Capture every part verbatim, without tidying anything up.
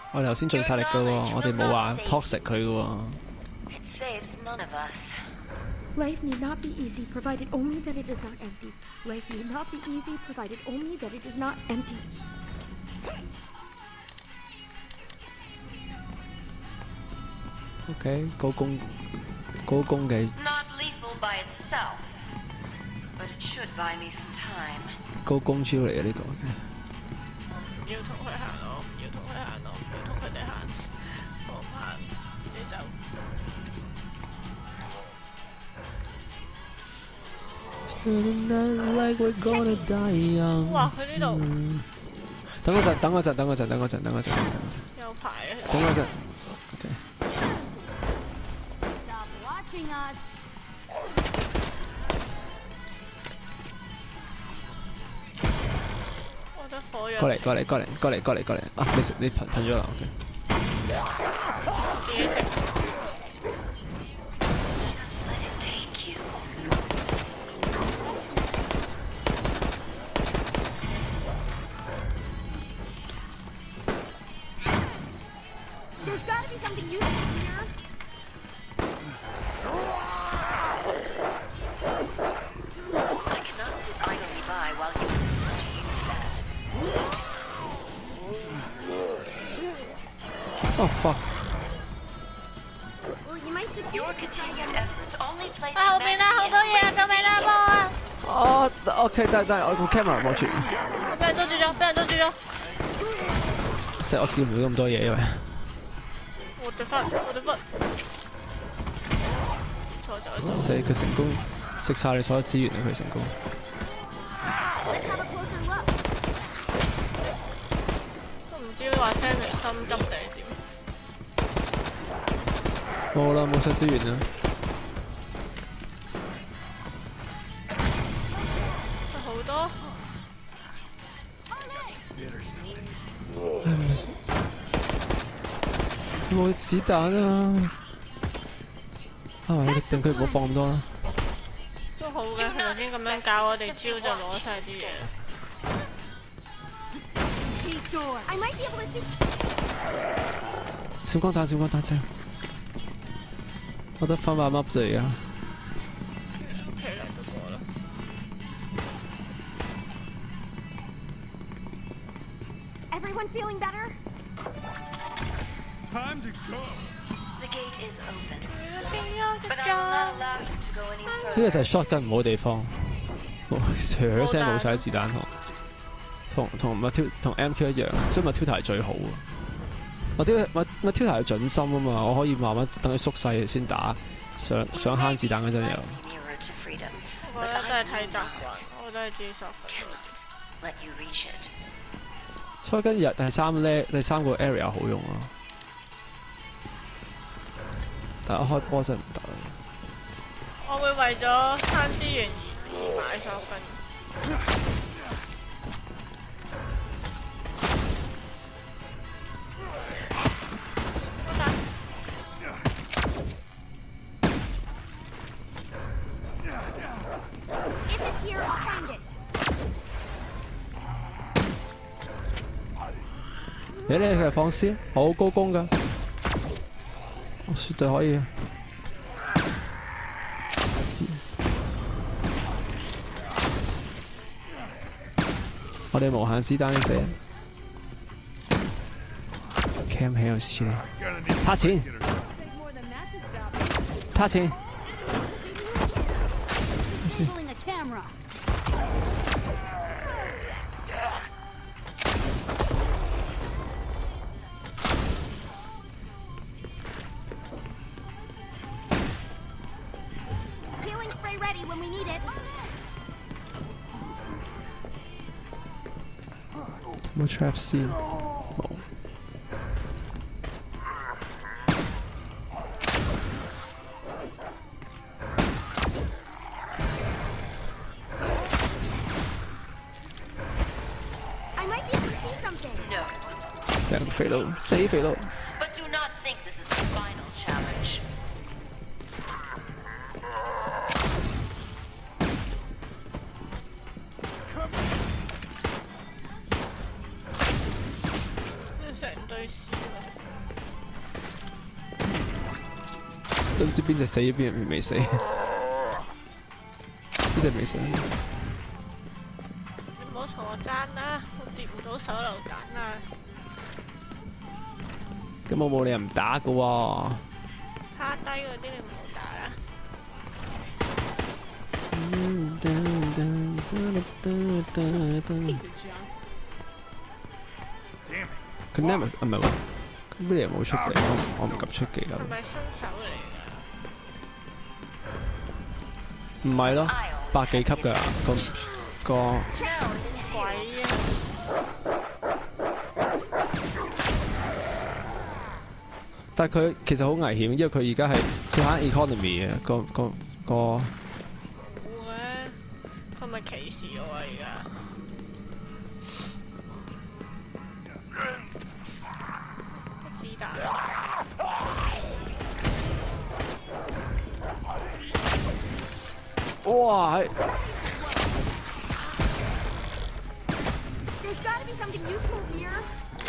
我哋頭先盡晒力噶喎，我哋冇話 toxic 佢噶喎。 It saves none of us. Life need not be easy, provided only that it is not empty. Life need not be easy, provided only that it is not empty. OK， 高攻高攻嘅 Not lethal by itself, but it should buy me some time. 高攻招嚟嘅呢個。 唔要同佢行咯，唔要同佢行咯，唔要同佢哋行，我唔行，自己走。哇！佢呢度。 等嗰陣，等嗰陣，等嗰陣，等嗰陣，等嗰陣，等嗰陣。 有排啊！ 等嗰陣。OK。 我得火藥。 過嚟，過嚟，過嚟，過嚟，過嚟，過嚟。啊！你食你噴噴咗啦 ，OK。 自己食。 There's gotta be something useful here. I cannot sit idly by while you attempt to use that. Oh fuck! Well, you might succeed. Your continued efforts only place 啊！後面啦，好多嘢啊！救命啦，幫我啊！ 哦 ，OK， 得得，我個 camera 望住。 俾人捉住咗，俾人捉住咗。 死！我見唔到咁多嘢，因為。 我的發，我的發。錯咗咗。 死！佢成功食晒你所有資源啊！佢成功。 都唔知話聽嚟心急定係點。 冇啦，冇晒資源啦。 好多。 冇子彈啊！啊，你定佢唔好放咁多啦。 都好嘅，佢頭先咁樣教我哋招就攞晒啲嘢。 閃光彈，閃光彈正。我得翻把 mob 啫而家。 OK 啦，都過啦。 Everyone feeling better? Time to go. The gate is open, but I will not allow you to go any 呢 further. 個就係 shotgun 唔好地方，唰聲冇晒子彈同同同 Matilda 同 M Q 一樣，所以 Matilda 係最好啊！我啲 Matilda 係準心啊嘛，我可以慢慢等佢縮細先打，想想慳子彈嗰陣又。 我覺得都係睇習慣，我都係自己索粉。 所以跟住第三咧，第三個 area 好用啊！但係一開波真係唔得。 我會為咗慳資源而買索粉。 If it's here, I'll find it. 你咧佢係放屍，好高攻㗎，我絕對可以。我哋無限子彈射 ，cam 喺度試啦，差錢，差錢。 Pulling a camera. Healing spray ready when we need it. 有冇 trap 先？冇。兩個肥佬，死肥佬。 But do not think this is the final challenge. 成堆屎啊！ 都唔知邊隻死，邊隻未死。呢隻未死。 你唔好同我爭啦，我跌唔到手榴彈啊！ 咁我冇理由唔打噶喎。 趴低嗰啲你唔好打啦。 佢 never 唔係喎，佢咩嘢冇出技，我我唔及出技啦。 係咪新手嚟㗎？ 唔係咯，百幾級㗎個個。 鬼啊！ 但係佢其實好危險，因為佢而家係佢玩 economy 嘅個個個。 冇嘅，佢咪歧視我啊！而家。子彈。 哇！係。 There's gotta be something useful here.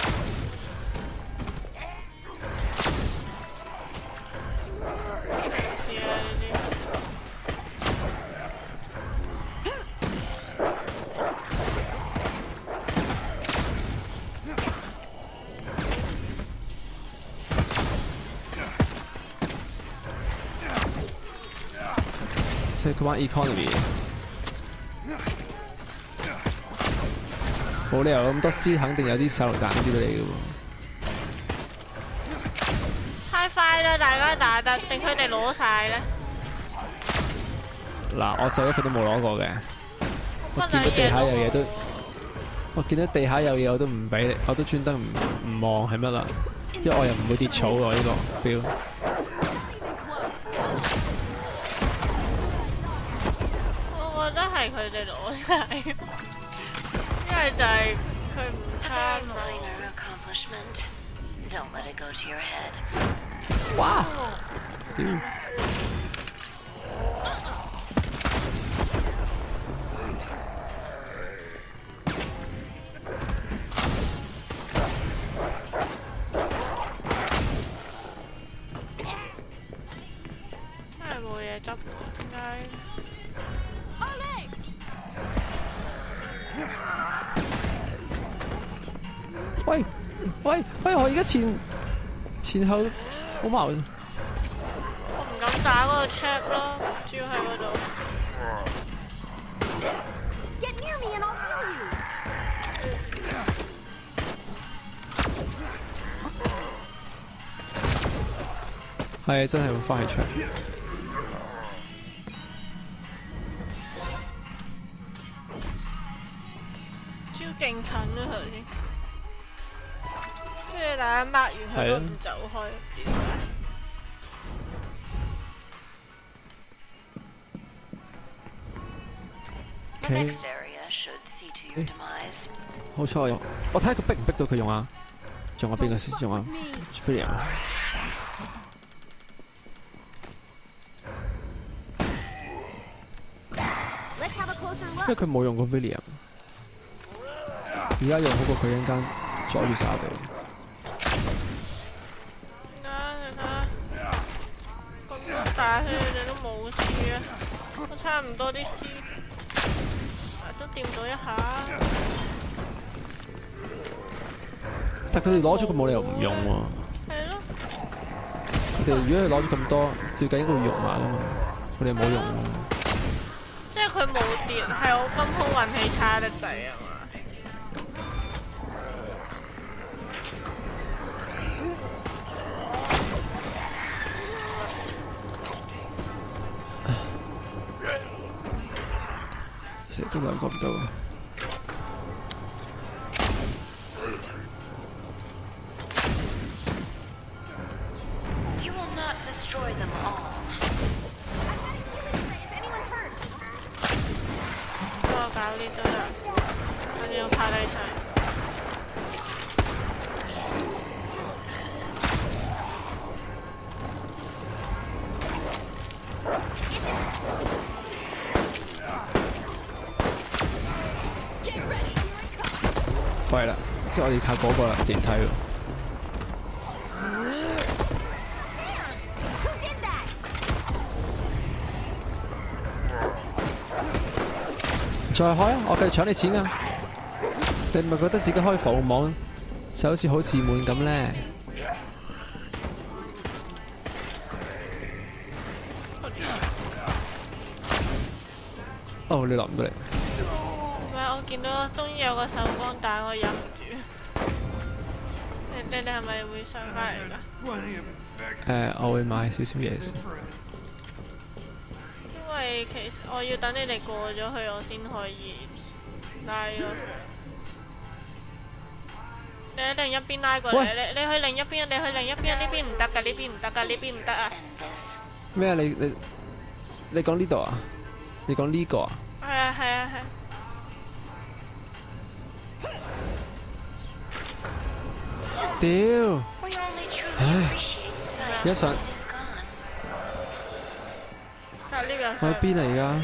即係佢玩 economy， 冇理由咁多 C， 肯定有啲手榴彈啲俾你嘅喎。 太快啦！大家打得定佢哋攞晒咧？ 嗱，我就一佢都冇攞過嘅。我見到地下有嘢都，我見到地下有嘢我都唔俾你，我都專登唔唔望係乜啦，因為我又唔會跌草喎呢個標。 我覺得係佢哋攞晒，因為就係佢唔差我。 Don't let it go to your head. 哇！屌！ 真係冇嘢執喎，點解？ 喂喂喂！我而家前前後好矛盾。 我唔敢打嗰個 trap 咯，主要喺嗰度。 Get near me and I'll heal you. 係啊，真係會翻去唱。 超勁近啊頭先，跟住大家抹完佢都唔走開，點解？ The next area should see to your demise. 好彩我用，我睇下佢逼唔逼到佢用啊？用啊邊個先？用啊 William。因為佢冇用過 William， 而家用好過佢一陣間阻住晒我哋。 點解你睇下咁多大氣你哋都冇事啊？我差唔多啲 C。 都掂到一下， 但佢哋攞咗佢冇理由唔用喎。 係咯。 佢哋如果佢攞咗咁多，照計應該會用埋㗎嘛。佢哋冇用喎。 即係佢冇電，係我今鋪運氣差得滯啊嘛。 都兩個唔到。 You will not destroy them all. 幫我搞呢堆啦，我哋要拍低晒。 係啦，即係我哋靠嗰個啦，電梯喎。 再開啊！我繼續搶你錢啊！你唔係覺得自己開防護網就好似好自滿咁咧？哦，你落唔到嚟。 唔係，我見到終於有個手光彈，我忍唔住。你你哋係咪會上翻嚟㗎？ 誒，我會買少少嘢先。 因為其實我要等你哋過咗去，我先可以拉咯。你喺另一邊拉過嚟，你你去另一邊，你去另一邊，呢邊唔得㗎，呢邊唔得㗎，呢邊唔得啊！ 咩啊？你你你講呢度啊？你講呢個啊？ 係啊係啊係。 屌！唉，一上喺呢邊。 我喺邊啊？而家？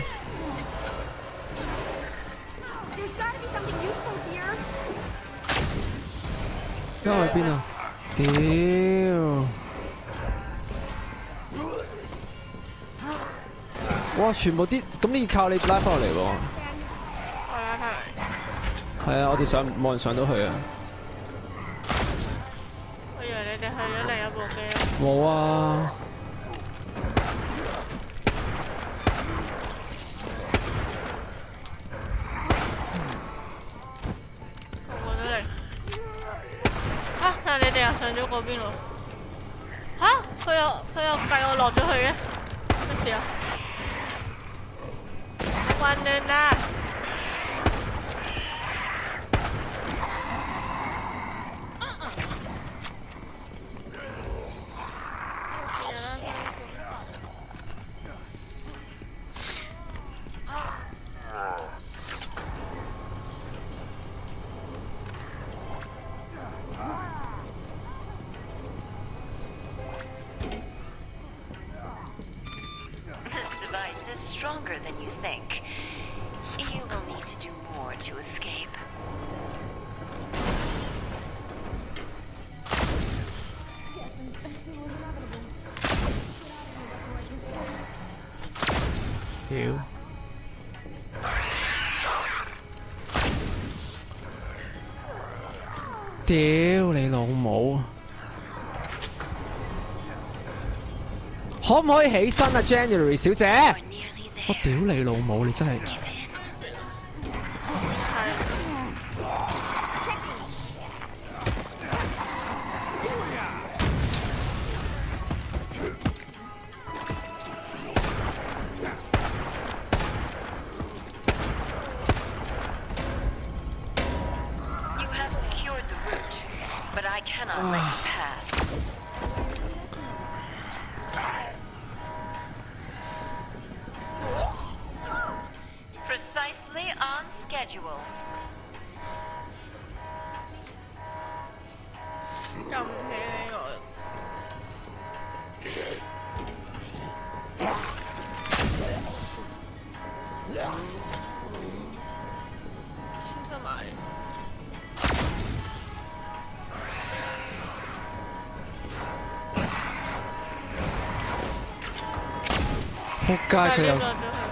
There's gotta be something useful here. 而家我喺邊啊？屌！哇！全部啲咁你要靠你拉翻落嚟喎。 我拉翻嚟。 係啊，我哋上冇人上到去啊。 我以為你哋去咗另一部機。 冇啊。 我過咗嚟。嚇！但係你哋又上咗嗰邊喎。嚇！佢又佢又計我落咗去嘅。咩事啊？ วันหนึ่งนะ Device is stronger than you think. You will need to do more to escape. 屌！屌你老母！可唔可以起身啊 ，January 小姐？我屌你老母！你真係〜 But I cannot let you pass. Precisely on schedule. 撳起呢個。小心埋。 仆街佢又，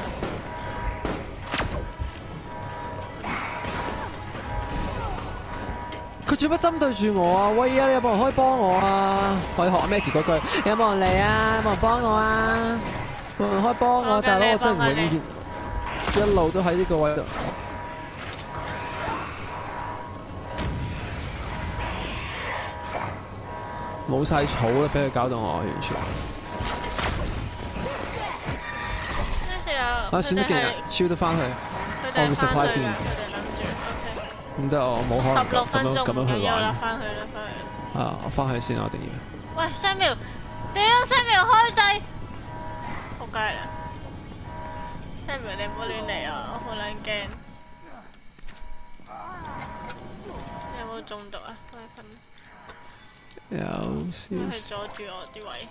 佢做乜針對住我啊？喂啊！你有冇人可以幫我啊？可以學 Maggie 嗰句，有冇人嚟啊？有冇人幫我啊？有冇人可以幫我？大佬我真係唔會見，一路都喺呢個位度。冇晒草啦，俾佢搞到我完全。 啊！算得勁啊，超得翻去。我會 supply 先。唔得，我冇可能咁咁樣咁樣去玩。 翻去啦，翻去。 啊！我翻去先啊，我一定要。 喂 ，Samuel，屌 Samuel 開掣！仆街啦 ！Samuel 你唔好亂嚟啊，我好撚驚。你有冇中毒啊？快瞓。 有少。 佢阻住我啲位。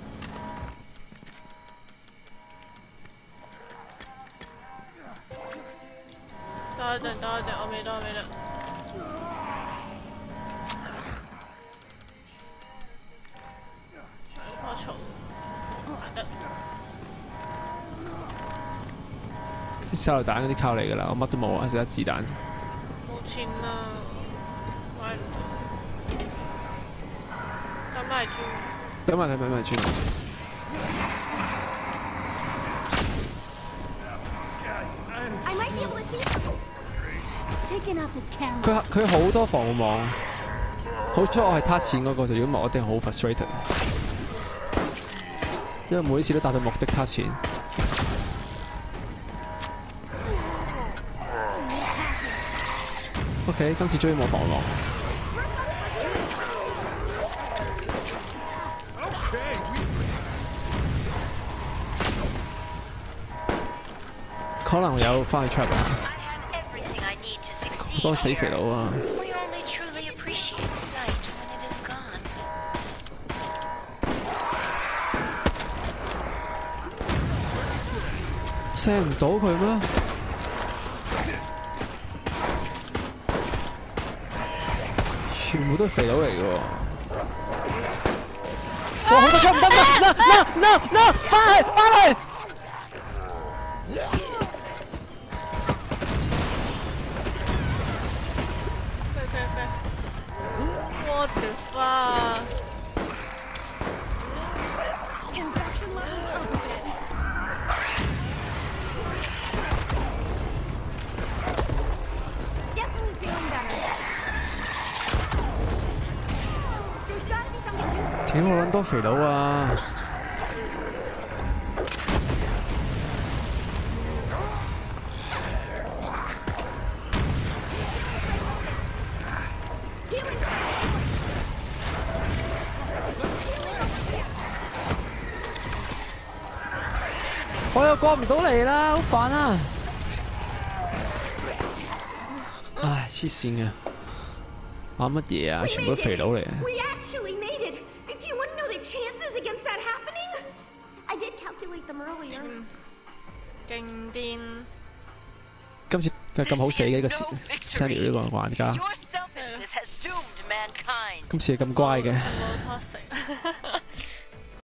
多一陣，多一陣，我未得，我未得。我嘈，得。 啲手榴彈嗰啲靠你㗎啦，我乜都冇啊，只得子彈。 冇錢啦，買唔到。等埋轉。 等埋你咪咪轉。 I might be able to see something. Taking out this camera. 佢佢好多防護網，好彩我係撻錢嗰個，就如果唔係我一定好 frustrated。因為每次都達到目的撻錢。OK， 今次終於冇防護網。可能有翻去 trap 啊！好多死肥佬啊！射唔到佢咩？全部都係肥佬嚟嘅喎！哇！好多槍唔得唔得 ！no no no！ 翻去翻去！ What the fuck? Infection levels up again. Definitely feeling better. There's gotta be something useful. 屌我撚多肥佬啊！我又過唔到嚟啦，好煩啊！唉，黐線嘅，玩乜嘢啊？全部都肥佬嚟嘅。 We actually made it. Do you want to know the chances against that happening? I did calculate them earlier. 勁癲！ 今次佢咁好死嘅呢個 Samuel 呢個玩家，今次係咁乖嘅。 冇拖食。